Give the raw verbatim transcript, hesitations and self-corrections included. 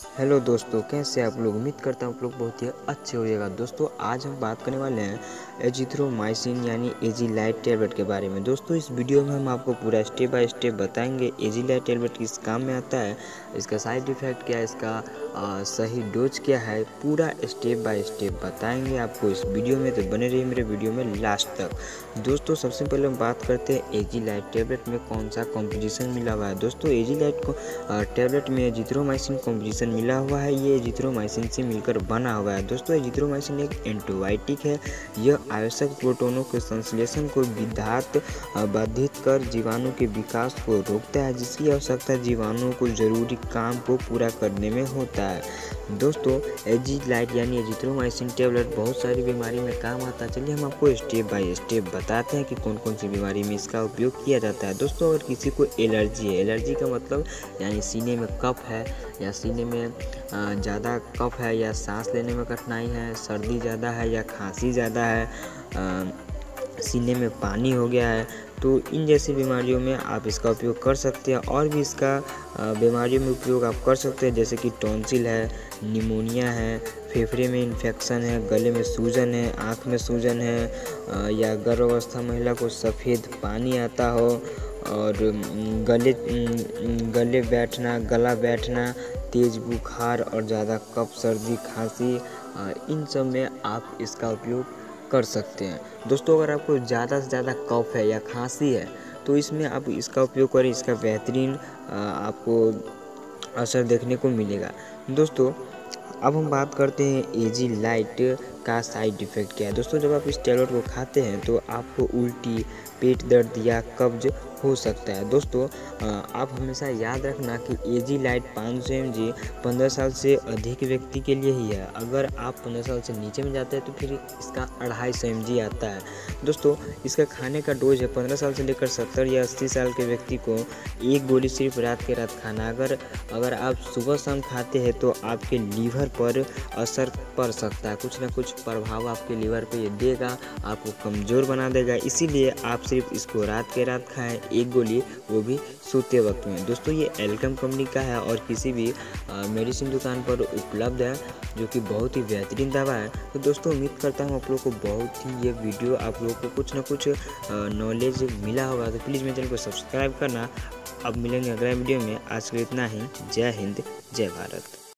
Hello दोस्तों, कैसे आप लोग। उम्मीद करता हूँ आप लोग बहुत ही अच्छे होइएगा। दोस्तों आज हम बात करने वाले हैं एजिथ्रोमाइसिन यानी एजीलाइट टैबलेट के बारे में। दोस्तों इस वीडियो में हम आपको पूरा स्टेप बाय स्टेप बताएंगे एजीलाइट टैबलेट किस काम में आता है, इसका साइड इफ़ेक्ट क्या है, इसका आ, सही डोज क्या है, पूरा स्टेप बाय स्टेप बताएंगे आपको इस वीडियो में। तो बने रहिए मेरे वीडियो में लास्ट तक। दोस्तों सबसे पहले हम बात करते हैं एजीलाइट टैबलेट में कौन सा कॉम्पोजिशन मिला हुआ है। दोस्तों एजीलाइट को टैबलेट में एजिथ्रोमाइसिन कॉम्पोजिशन मिला हुआ है। ये एजिथ्रोमाइसिन से मिलकर बना हुआ है। दोस्तों एजिथ्रोमाइसिन एक एंटीबायोटिक है। यह आवश्यक प्रोटोनों के संश्लेषण को विधात बाधित कर जीवाणु के विकास को रोकता है, जिसकी आवश्यकता जीवाणुओं को जरूरी काम को पूरा करने में होता है। दोस्तों एजीलाइट यानी एजिथ्रोमाइसिन टैबलेट बहुत सारी बीमारी में काम आता है। चलिए हम आपको स्टेप बाय स्टेप बताते हैं कि कौन कौन सी बीमारी में इसका उपयोग किया जाता है। दोस्तों अगर किसी को एलर्जी है, एलर्जी का मतलब यानी सीने में कफ है या सीने में ज़्यादा कफ है या सांस लेने में कठिनाई है, सर्दी ज़्यादा है या खांसी ज़्यादा है, सीने में पानी हो गया है, तो इन जैसी बीमारियों में आप इसका उपयोग कर सकते हैं। और भी इसका बीमारियों में उपयोग आप कर सकते हैं, जैसे कि टॉन्सिल है, निमोनिया है, फेफड़े में इन्फेक्शन है, गले में सूजन है, आँख में सूजन है, या गर्भावस्था महिला को सफ़ेद पानी आता हो, और गले गले बैठना, गला बैठना, तेज बुखार और ज़्यादा कफ, सर्दी, खांसी, इन सब में आप इसका उपयोग कर सकते हैं। दोस्तों अगर आपको ज़्यादा से ज़्यादा कफ है या खांसी है तो इसमें आप इसका उपयोग करें, इसका बेहतरीन आपको असर देखने को मिलेगा। दोस्तों अब हम बात करते हैं एजीलाइट का साइड इफ़ेक्ट क्या है। दोस्तों जब आप इस टैबलेट को खाते हैं तो आपको उल्टी, पेट दर्द या कब्ज हो सकता है। दोस्तों आप हमेशा याद रखना कि एजीलाइट पाँच सौ एम जी पंद्रह साल से अधिक व्यक्ति के लिए ही है। अगर आप पंद्रह साल से नीचे में जाते हैं तो फिर इसका अढ़ाई सौ एम जी आता है। दोस्तों इसका खाने का डोज है पंद्रह साल से लेकर सत्तर या अस्सी साल के व्यक्ति को एक गोली सिर्फ रात के रात खाना। अगर अगर आप सुबह शाम खाते हैं तो आपके लीवर पर असर पड़ सकता है, कुछ ना कुछ प्रभाव आपके लीवर पे ये देगा, आपको कमज़ोर बना देगा। इसीलिए आप सिर्फ इसको रात के रात खाएं, एक गोली, वो भी सोते वक्त में। दोस्तों ये एल्केम कंपनी का है और किसी भी मेडिसिन दुकान पर उपलब्ध है, जो कि बहुत ही बेहतरीन दवा है। तो दोस्तों उम्मीद करता हूँ आप लोगों को बहुत ही ये वीडियो आप लोगों को कुछ ना कुछ नॉलेज मिला होगा। तो प्लीज़ मेरे चैनल को सब्सक्राइब करना। अब मिलेंगे अगले वीडियो में। आज के लिए इतना ही। जय हिंद, जय भारत।